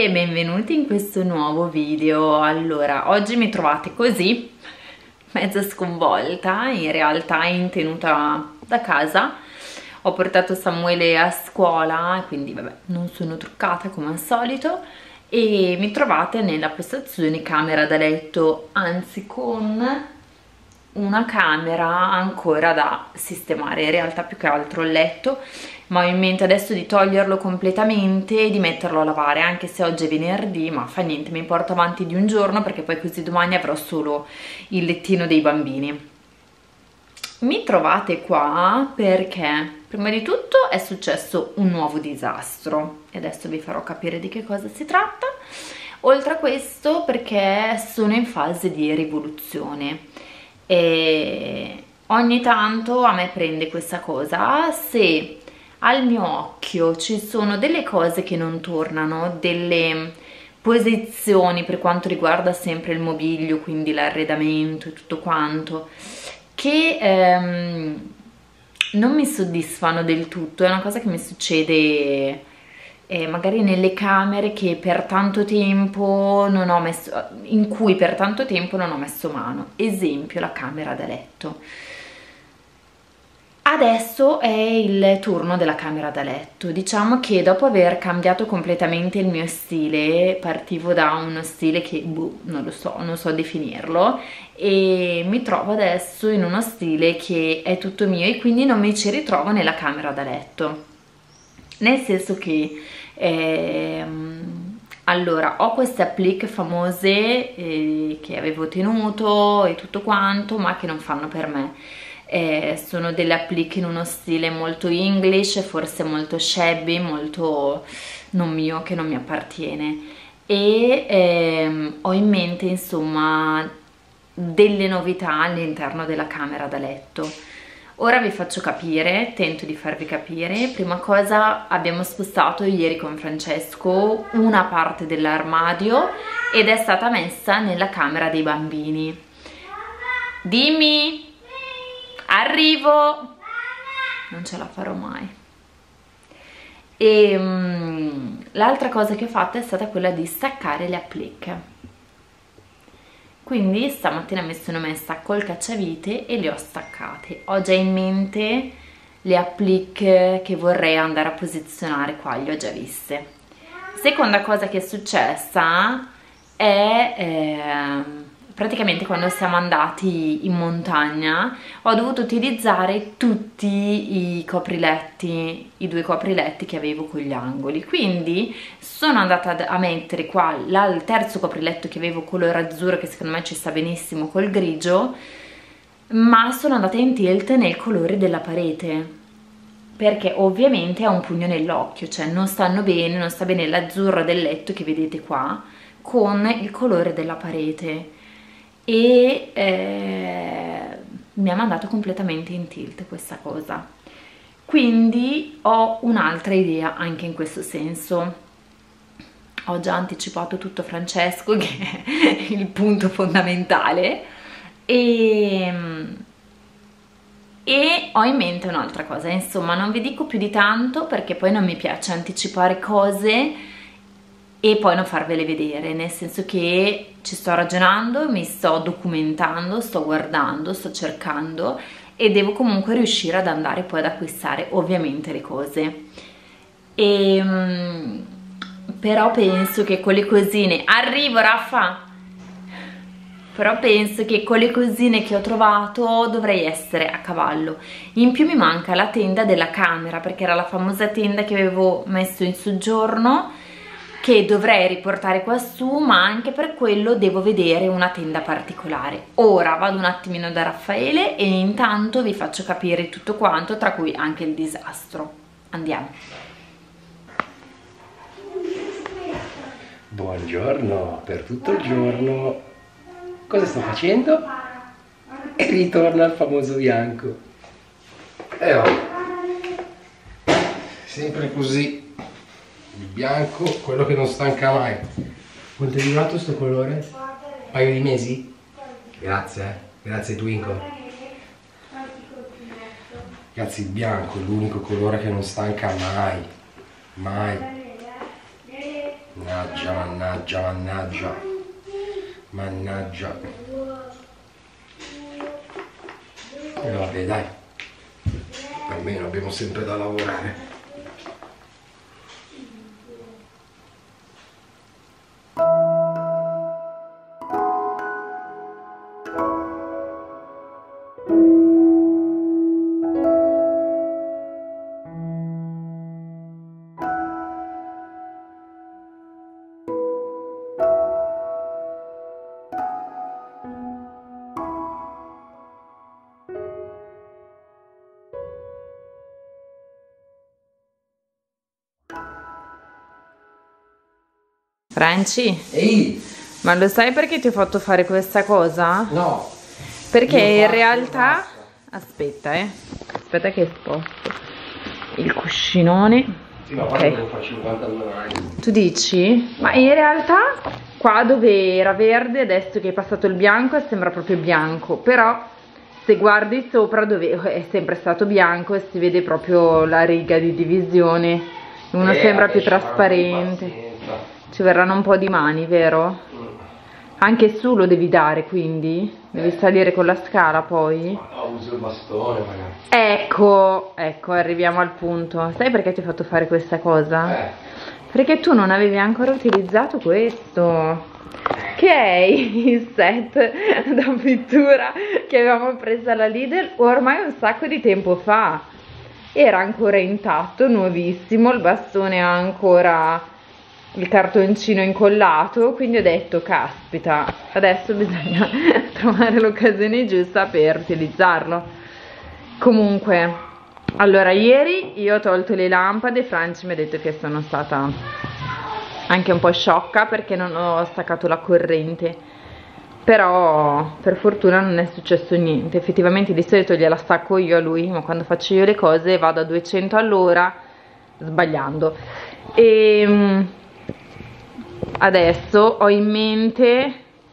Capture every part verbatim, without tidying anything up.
e benvenuti in questo nuovo video. Allora, oggi mi trovate così, mezza sconvolta, in realtà in tenuta da casa. Ho portato Samuele a scuola, quindi vabbè, non sono truccata come al solito, e mi trovate nella postazione camera da letto, anzi con una camera ancora da sistemare, in realtà più che altro il letto, ma ho in mente adesso di toglierlo completamente e di metterlo a lavare, anche se oggi è venerdì, ma fa niente, mi porto avanti di un giorno perché poi così domani avrò solo il lettino dei bambini. Mi trovate qua perché prima di tutto è successo un nuovo disastro e adesso vi farò capire di che cosa si tratta. Oltre a questo perché sono in fase di rivoluzione e ogni tanto a me prende questa cosa: se al mio occhio ci sono delle cose che non tornano, delle posizioni per quanto riguarda sempre il mobilio, quindi l'arredamento e tutto quanto, che ehm, non mi soddisfano del tutto, è una cosa che mi succede eh, magari nelle camere che per tanto tempo non ho messo, in cui per tanto tempo non ho messo mano. Esempio, la camera da letto. Adesso è il turno della camera da letto. Diciamo che dopo aver cambiato completamente il mio stile, partivo da uno stile che boh, non lo so, non so definirlo, e mi trovo adesso in uno stile che è tutto mio e quindi non mi ci ritrovo nella camera da letto. Nel senso che ehm, allora ho queste applique famose eh, che avevo tenuto e tutto quanto, ma che non fanno per me. Eh, sono delle applique in uno stile molto English, forse molto shabby, molto non mio, che non mi appartiene, e ehm, ho in mente insomma delle novità all'interno della camera da letto. Ora vi faccio capire, tento di farvi capire. Prima cosa, abbiamo spostato ieri con Francesco una parte dell'armadio ed è stata messa nella camera dei bambini. Dimmi! Arrivo! Non ce la farò mai. E um, l'altra cosa che ho fatto è stata quella di staccare le applique. Quindi stamattina mi sono messa col cacciavite e le ho staccate. Ho già in mente le applique che vorrei andare a posizionare qua, le ho già viste. Seconda cosa che è successa è... Eh, praticamente quando siamo andati in montagna ho dovuto utilizzare tutti i copriletti, i due copriletti che avevo con gli angoli, quindi sono andata a mettere qua il terzo copriletto che avevo color azzurro, che secondo me ci sta benissimo col grigio, ma sono andata in tilt nel colore della parete, perché ovviamente ha un pugno nell'occhio, cioè non stanno bene, non sta bene l'azzurro del letto che vedete qua con il colore della parete, e eh, mi ha mandato completamente in tilt questa cosa. Quindi ho un'altra idea anche in questo senso. Ho già anticipato tutto Francesco, che è il punto fondamentale, e, e ho in mente un'altra cosa. Insomma, non vi dico più di tanto perché poi non mi piace anticipare cose e poi non farvele vedere, nel senso che ci sto ragionando, mi sto documentando, sto guardando, sto cercando e devo comunque riuscire ad andare poi ad acquistare ovviamente le cose. E, però penso che con le cosine... Arrivo, Raffa! Però penso che con le cosine che ho trovato dovrei essere a cavallo. In più mi manca la tenda della camera, perché era la famosa tenda che avevo messo in soggiorno, che dovrei riportare quassù, ma anche per quello devo vedere una tenda particolare. Ora vado un attimino da Raffaele e intanto vi faccio capire tutto quanto, tra cui anche il disastro. Andiamo. Buongiorno, per tutto il giorno. Cosa sto facendo? E ritorna al famoso bianco. E oh, sempre così. Il bianco, quello che non stanca mai. Quanto è durato sto colore? Un paio di mesi? Grazie, eh. Grazie Twinkle. Ragazzi, il bianco è l'unico colore che non stanca mai. Mai. No. Mannaggia, mannaggia, mannaggia. Mannaggia. E vabbè, dai. Almeno abbiamo sempre da lavorare. Franci? Ehi! Ma lo sai perché ti ho fatto fare questa cosa? No! Perché Io in faccio, realtà... basta. Aspetta, eh. Aspetta che sposto il cuscinone. Sì, ma guarda, okay. Lo fa cinquantadue anni. Tu dici? Ma in realtà qua dove era verde, adesso che è passato il bianco, sembra proprio bianco. Però se guardi sopra dove è sempre stato bianco e si vede proprio la riga di divisione. Uno eh, sembra più trasparente. Ci verranno un po' di mani, vero? Mm. Anche su lo devi dare, quindi? Devi eh. salire con la scala poi? No, uso il bastone magari. Ecco, ecco, arriviamo al punto. Sai perché ti ho fatto fare questa cosa? Eh. Perché tu non avevi ancora utilizzato questo, che è il set da pittura che avevamo preso alla Lidl ormai un sacco di tempo fa. Era ancora intatto, nuovissimo, il bastone ha ancora il cartoncino incollato, quindi ho detto caspita, adesso bisogna trovare l'occasione giusta per utilizzarlo. Comunque, allora ieri io ho tolto le lampade, Franci mi ha detto che sono stata anche un po' sciocca perché non ho staccato la corrente, però per fortuna non è successo niente. Effettivamente di solito gliela stacco io a lui, ma quando faccio io le cose vado a duecento all'ora sbagliando. E adesso ho in mente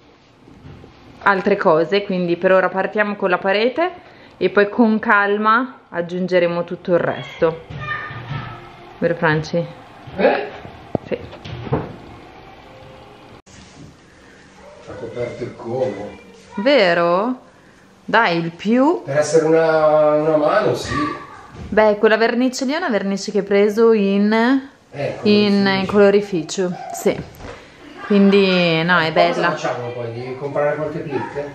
altre cose, quindi per ora partiamo con la parete e poi con calma aggiungeremo tutto il resto. Vero Franci? Eh? Sì. Ha coperto il como. Vero? Dai, il più... Per essere una, una mano, sì. Beh, quella vernice lì è una vernice che hai preso in... Eh, in, in colorificio, sì. Quindi no, è bella. Cosa facciamo poi? Di comprare qualche click?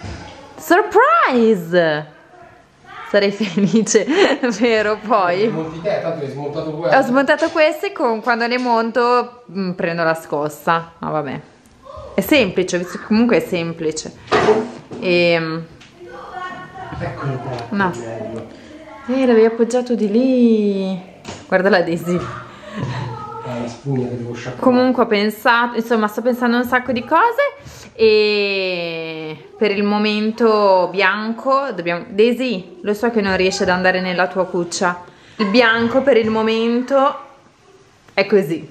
Surprise! Sarei felice, vero? Poi Monti te, tanto hai smontato queste. ho smontato queste, con quando le monto mh, prendo la scossa. Ma vabbè, è semplice, visto che comunque è semplice. E eccolo qua. no, eh, l'avevi appoggiato di lì. Guarda la Daisy. La spugna che devo sciacquare. Comunque ho pensato, insomma sto pensando a un sacco di cose e per il momento bianco dobbiamo... Daisy, lo so che non riesci ad andare nella tua cuccia, il bianco per il momento è così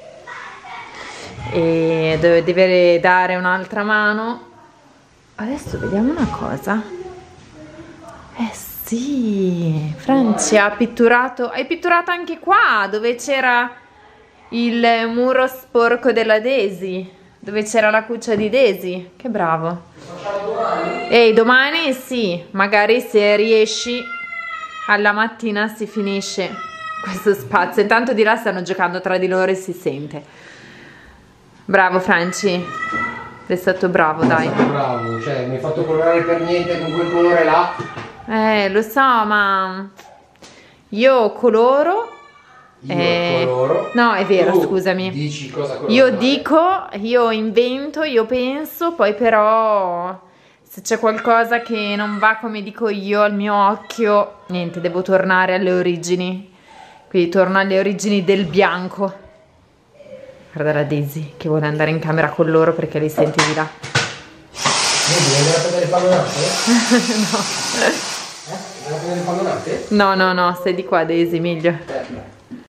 e deve dare un'altra mano. Adesso vediamo una cosa. Eh sì, Franci ha pitturato, hai pitturato anche qua dove c'era il muro sporco della Daisy, dove c'era la cuccia di Daisy. Che bravo. Domani? Ehi, domani sì, magari se riesci alla mattina si finisce questo spazio. Intanto di là stanno giocando tra di loro e si sente. Bravo Franci, sei stato bravo, dai. Sei stato bravo, cioè mi hai fatto colorare per niente con quel colore là. Eh, lo so, ma io coloro. Io Eh, coloro. no, è vero, Tu scusami. Dici cosa colorare. Io dico, io invento, io penso, poi però se c'è qualcosa che non va come dico io al mio occhio, niente, devo tornare alle origini. Quindi torno alle origini del bianco. Guarda la Daisy che vuole andare in camera con loro perché li senti di là. Vedi, vuoi andare a prendere le pallonate? No. Eh? Vuoi andare a prendere le pallonate? No, no, no, stai di qua Daisy, meglio. Eh.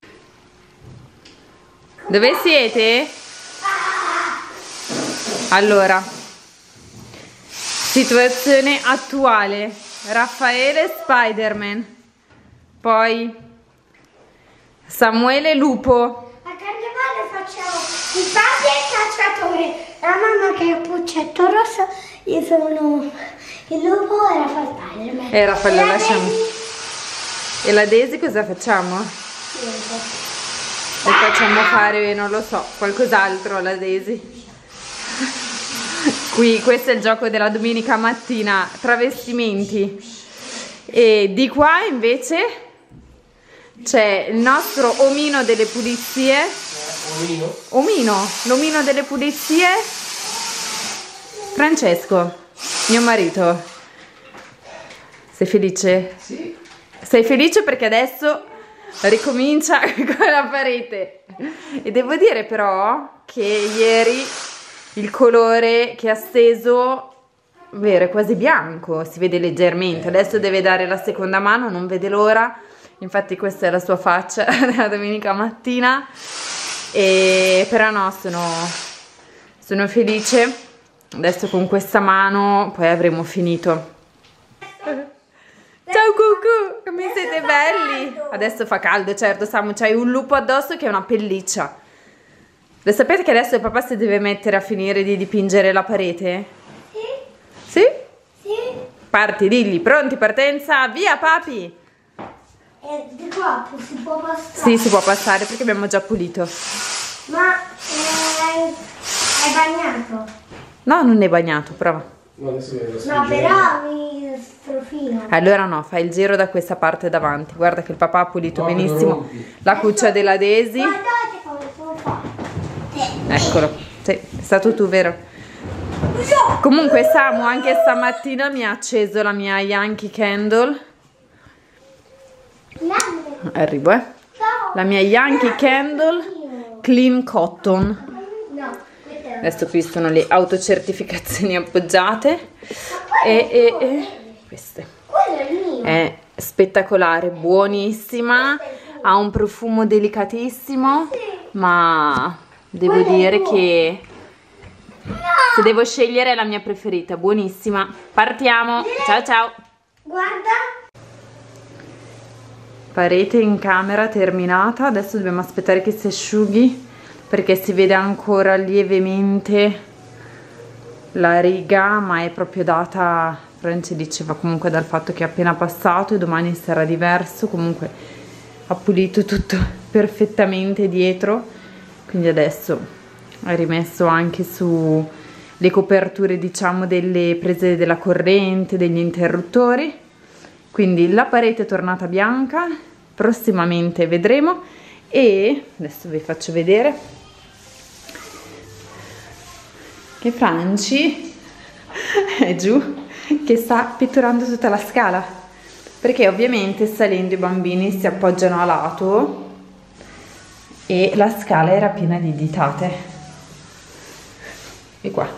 Dove siete? Allora, situazione attuale. Raffaele Spider-Man. Poi Samuele Lupo. A carnevale facciamo Il padre è il cacciatore, la mamma che è il puccetto rosso, io sono il lupo e Raffaele Spiderman. E Raffaele la lasciamo. Daisy- E la Daisy cosa facciamo? Niente. Le facciamo fare, non lo so, qualcos'altro alla Daisy. Qui, questo è il gioco della domenica mattina, travestimenti. E di qua invece c'è il nostro omino delle pulizie. Omino? Omino, l'omino delle pulizie. Francesco, mio marito. Sei felice? Sì. Sei felice perché adesso ricomincia con la parete. E devo dire però che ieri il colore che ha steso, vero, è quasi bianco, si vede leggermente. Adesso deve dare la seconda mano, non vede l'ora. Infatti questa è la sua faccia della domenica mattina. E però no, sono, sono felice. Adesso con questa mano poi avremo finito. Ciao Cucù, come siete belli? Adesso fa caldo, certo, Samu, c'hai un lupo addosso che è una pelliccia. Lo sapete che adesso il papà si deve mettere a finire di dipingere la parete? Sì? Sì? Sì? Parti, digli, pronti, partenza, via papi! E di qua si può passare? Sì, si può passare perché abbiamo già pulito. Ma eh, è bagnato? No, non è bagnato, prova. No, adesso vedo No, però mi strofino. Allora no, fai il giro da questa parte davanti. Guarda che il papà ha pulito No, benissimo non rompi. la cuccia della Daisy. Guardate come sono fatto. Eccolo, sì, è stato tu, vero? Comunque Samu anche stamattina mi ha acceso la mia Yankee Candle. Arrivo, eh. La mia Yankee Candle Clean Cotton. No, questo è Adesso qui sono le autocertificazioni appoggiate. E, e, e queste. quello è il mio. È spettacolare, buonissima. Ha un profumo delicatissimo. Ma devo dire che se devo scegliere è la mia preferita. Buonissima. Partiamo. Ciao ciao. Guarda. Parete in camera terminata. Adesso dobbiamo aspettare che si asciughi perché si vede ancora lievemente la riga, ma è proprio data, Franci diceva comunque dal fatto che è appena passato e domani sarà diverso. Comunque ha pulito tutto perfettamente dietro, quindi adesso ha rimesso anche su le coperture, diciamo, delle prese della corrente, degli interruttori. Quindi la parete è tornata bianca, prossimamente vedremo. E adesso vi faccio vedere che Franci è giù che sta pitturando tutta la scala, perché ovviamente salendo i bambini si appoggiano a lato e la scala era piena di ditate. E qua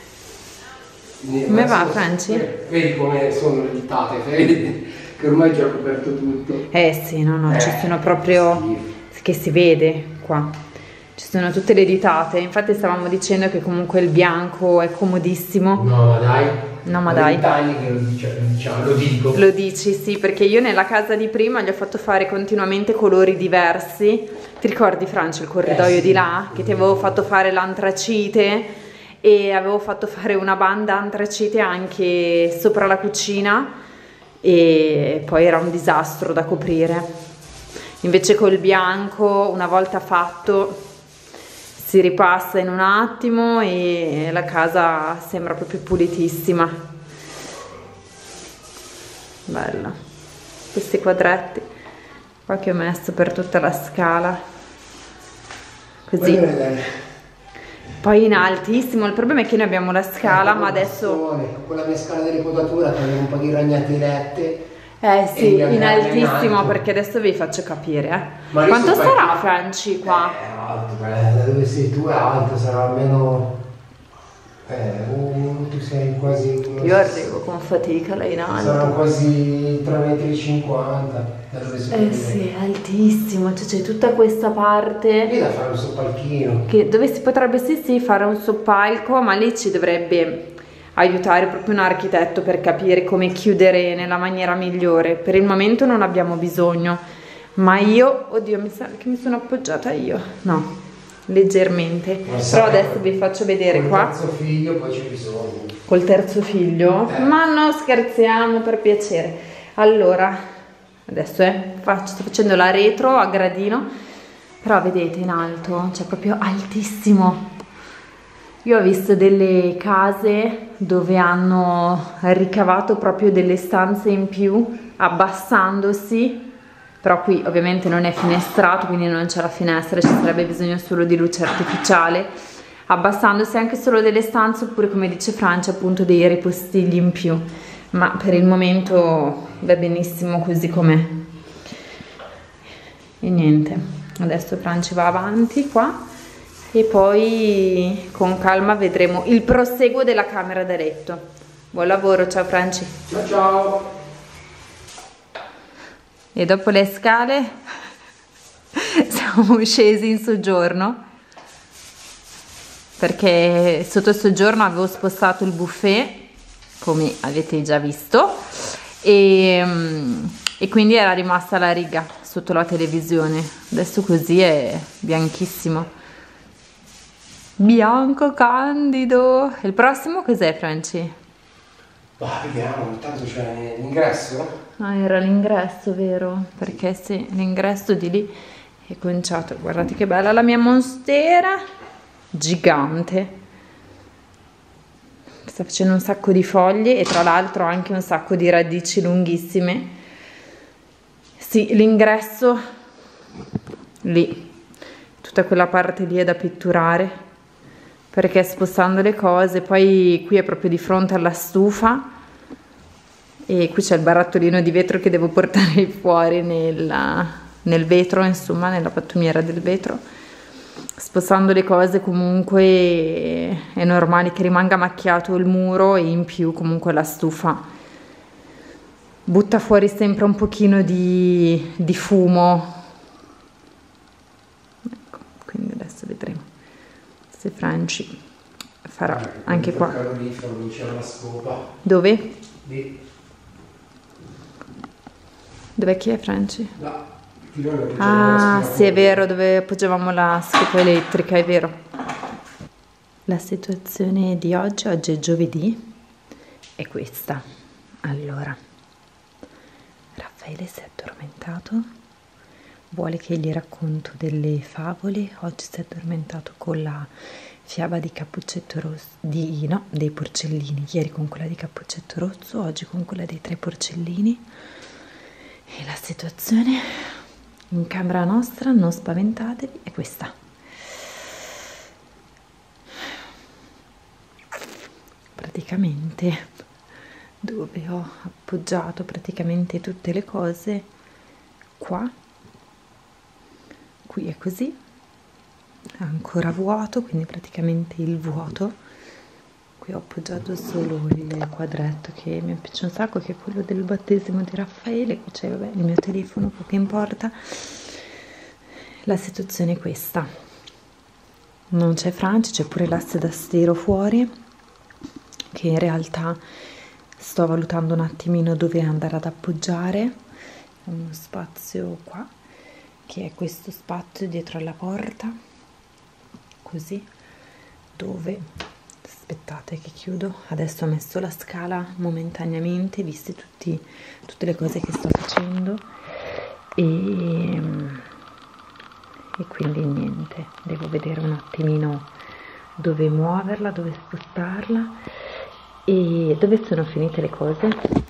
come va, Franci? Vedi come sono le ditate, vedi che ormai già ho coperto tutto. Eh sì, no, no, Eh, ci sono proprio, sì. che si vede qua, ci sono tutte le ditate. Infatti stavamo dicendo che comunque il bianco è comodissimo. No, ma dai. No, ma È dai. vent'anni che lo, dice, lo diciamo, lo dico. Lo dici, sì, perché io nella casa di prima gli ho fatto fare continuamente colori diversi. Ti ricordi, Francia, il corridoio Eh, sì. di là? Che ti avevo fatto fare l'antracite e avevo fatto fare una banda antracite anche sopra la cucina e poi era un disastro da coprire. Invece col bianco, una volta fatto, si ripassa in un attimo e la casa sembra proprio pulitissima. Bella. Questi quadretti qua che ho messo per tutta la scala, così. Voglio vedere. Poi in altissimo, il problema è che noi abbiamo la scala, ma adesso Con la mia scala di riposatura togliere un po' di ragnatele. eh sì, E in andare in altissimo, alto. perché adesso vi faccio capire, eh. Ma io Quanto so sarà fare- Franci qua? È alto, eh, da dove sei tu è alto, sarà almeno. Eh, uh, tu sei quasi. uno- Io arrivo con fatica là in alto. Saranno quasi tre metri e cinquanta da dove sei Eh tu. sì, è altissimo, cioè c'è tutta questa parte Lì da fare un soppalchino. che, dove si potrebbe sì sì fare un soppalco, ma lì ci dovrebbe aiutare proprio un architetto per capire come chiudere nella maniera migliore. Per il momento non abbiamo bisogno, ma io, oddio, mi sa che mi sono appoggiata io, no, leggermente. Però adesso vi faccio vedere qua. Col terzo figlio poi c'è bisogno. Col terzo figlio? Eh. Ma no, scherziamo, per piacere. Allora, adesso eh, faccio, sto facendo la retro a gradino, però vedete in alto, cioè proprio altissimo. Io ho visto delle case dove hanno ricavato proprio delle stanze in più abbassandosi, però qui ovviamente non è finestrato, quindi non c'è la finestra, ci sarebbe bisogno solo di luce artificiale, abbassandosi anche solo delle stanze, oppure come dice Francia appunto dei ripostigli in più, ma per il momento va benissimo così com'è. E niente, adesso Francia va avanti qua e poi con calma vedremo il proseguo della camera da letto. Buon lavoro, ciao Franci. Ciao ciao. E dopo le scale siamo scesi in soggiorno, perché sotto il soggiorno avevo spostato il buffet, come avete già visto, e, e quindi era rimasta la riga sotto la televisione. Adesso così è bianchissimo, bianco candido. Il prossimo cos'è, Franci? Bah, vediamo, intanto c'è l'ingresso. Ah, era l'ingresso, vero? Perché sì, l'ingresso di lì è conciato. Guardate che bella la mia monstera, gigante. Sta facendo un sacco di foglie e tra l'altro anche un sacco di radici lunghissime. Sì, l'ingresso lì, tutta quella parte lì è da pitturare, perché spostando le cose, poi qui è proprio di fronte alla stufa e qui c'è il barattolino di vetro che devo portare fuori nella, nel vetro, insomma nella pattumiera del vetro. Spostando le cose comunque è normale che rimanga macchiato il muro, e in più comunque la stufa butta fuori sempre un pochino di, di fumo. Ecco, quindi adesso vedremo se Franci farà ah, anche qua. La scopa. Dove? Lì. Dov'è che è Franci? Là. Ah, sì, è vero, dove appoggiavamo la scopa elettrica, è vero. La situazione di oggi, oggi è giovedì, è questa. Allora, Raffaele si è addormentato, vuole che gli racconto delle favole. Oggi si è addormentato con la fiaba di Cappuccetto Rosso, di, no, dei porcellini, ieri con quella di Cappuccetto Rosso, oggi con quella dei tre porcellini. E la situazione in camera nostra, non spaventatevi, è questa. Praticamente dove ho appoggiato praticamente tutte le cose, qua, qui è così, è ancora vuoto, quindi praticamente il vuoto. Qui ho appoggiato solo il quadretto che mi piace un sacco, che è quello del battesimo di Raffaele. Qui c'è vabbè, il mio telefono, poco importa. La situazione è questa: non c'è Franci, c'è pure l'asse da stero fuori, che in realtà sto valutando un attimino dove andare ad appoggiare. Uno spazio qua, che è questo spazio dietro alla porta, così, dove... Aspettate che chiudo. Adesso ho messo la scala momentaneamente, viste tutti, tutte le cose che sto facendo, e, e quindi niente, devo vedere un attimino dove muoverla, dove spostarla e dove sono finite le cose.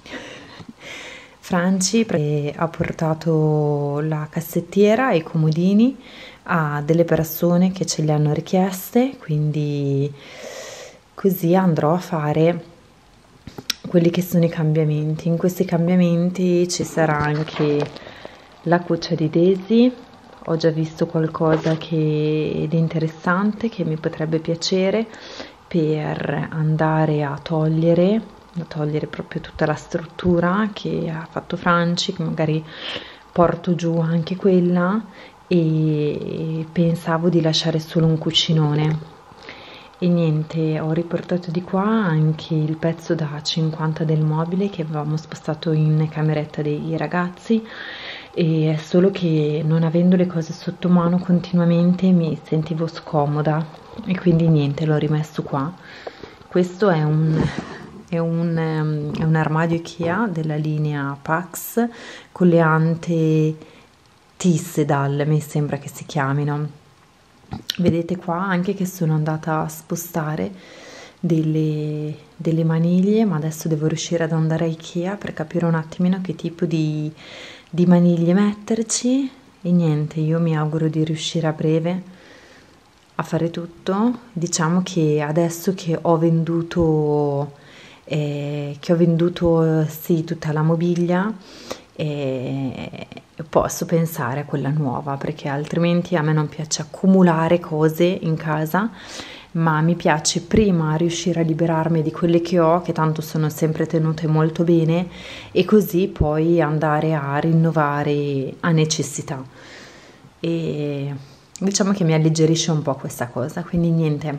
Franci ha portato la cassettiera e i comodini a delle persone che ce li hanno richieste, quindi così andrò a fare quelli che sono i cambiamenti. In questi cambiamenti ci sarà anche la cuccia di Daisy. Ho già visto qualcosa che ed è interessante, che mi potrebbe piacere, per andare a togliere, a togliere proprio tutta la struttura che ha fatto Franci, che magari porto giù anche quella, e pensavo di lasciare solo un cucinone. E niente, ho riportato di qua anche il pezzo da cinquanta del mobile che avevamo spostato in cameretta dei ragazzi, e è solo che non avendo le cose sotto mano continuamente mi sentivo scomoda e quindi niente, l'ho rimesso qua. Questo è un, è un, è un armadio Ikea della linea Pax con le ante Tissedal, mi sembra che si chiamino. Vedete qua anche che sono andata a spostare delle, delle maniglie, ma adesso devo riuscire ad andare a Ikea per capire un attimino che tipo di, di maniglie metterci. E niente, io mi auguro di riuscire a breve a fare tutto. Diciamo che adesso che ho venduto eh, che ho venduto sì tutta la mobilia, e posso pensare a quella nuova, perché altrimenti a me non piace accumulare cose in casa, ma mi piace prima riuscire a liberarmi di quelle che ho, che tanto sono sempre tenute molto bene, e così poi andare a rinnovare a necessità. E diciamo che mi alleggerisce un po' questa cosa. Quindi niente,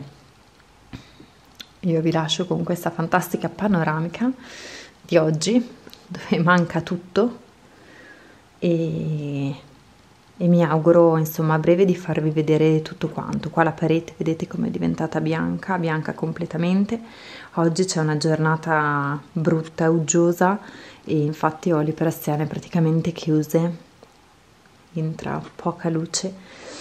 io vi lascio con questa fantastica panoramica di oggi, dove manca tutto, e, e mi auguro insomma a breve di farvi vedere tutto quanto. Qua la parete vedete come è diventata bianca, bianca completamente. Oggi c'è una giornata brutta, uggiosa, e infatti ho le persiane praticamente chiuse, entra poca luce,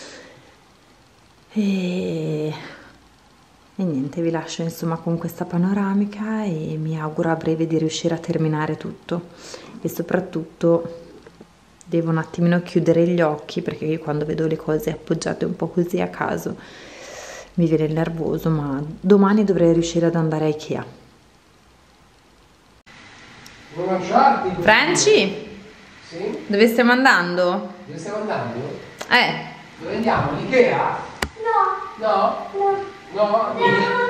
e, e niente, vi lascio insomma con questa panoramica e mi auguro a breve di riuscire a terminare tutto. E soprattutto devo un attimino chiudere gli occhi, perché io quando vedo le cose appoggiate un po' così a caso mi viene il nervoso, ma domani dovrei riuscire ad andare a Ikea. Vuoi mangiarti? Franci? Sì? Dove stiamo andando? Dove stiamo andando? Eh, Dove andiamo? All'Ikea? No, No? no, No? no.